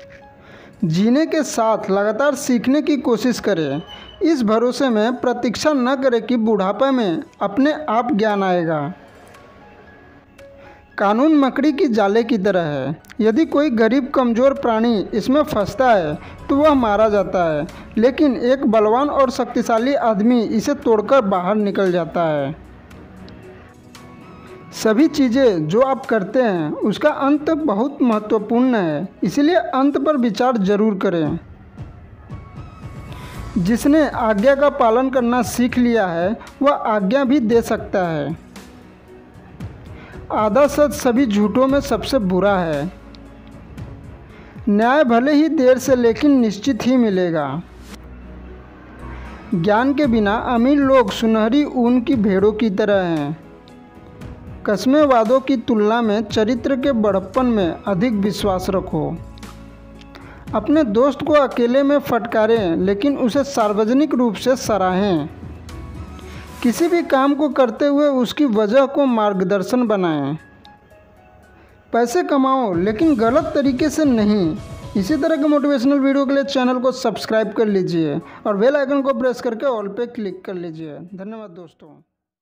जीने के साथ लगातार सीखने की कोशिश करें, इस भरोसे में प्रतीक्षा न करें कि बुढ़ापे में अपने आप ज्ञान आएगा। कानून मकड़ी की जाले की तरह है, यदि कोई गरीब कमज़ोर प्राणी इसमें फंसता है तो वह मारा जाता है, लेकिन एक बलवान और शक्तिशाली आदमी इसे तोड़कर बाहर निकल जाता है। सभी चीज़ें जो आप करते हैं उसका अंत बहुत महत्वपूर्ण है, इसलिए अंत पर विचार जरूर करें। जिसने आज्ञा का पालन करना सीख लिया है वह आज्ञा भी दे सकता है। आधा सच सभी झूठों में सबसे बुरा है। न्याय भले ही देर से लेकिन निश्चित ही मिलेगा। ज्ञान के बिना अमीर लोग सुनहरी ऊन की भेड़ों की तरह हैं। कस्में वादों की तुलना में चरित्र के बड़प्पन में अधिक विश्वास रखो। अपने दोस्त को अकेले में फटकारें लेकिन उसे सार्वजनिक रूप से सराहें। किसी भी काम को करते हुए उसकी वजह को मार्गदर्शन बनाएं। पैसे कमाओ लेकिन गलत तरीके से नहीं। इसी तरह के मोटिवेशनल वीडियो के लिए चैनल को सब्सक्राइब कर लीजिए और बेल आइकन को प्रेस करके ऑल पे क्लिक कर लीजिए। धन्यवाद दोस्तों।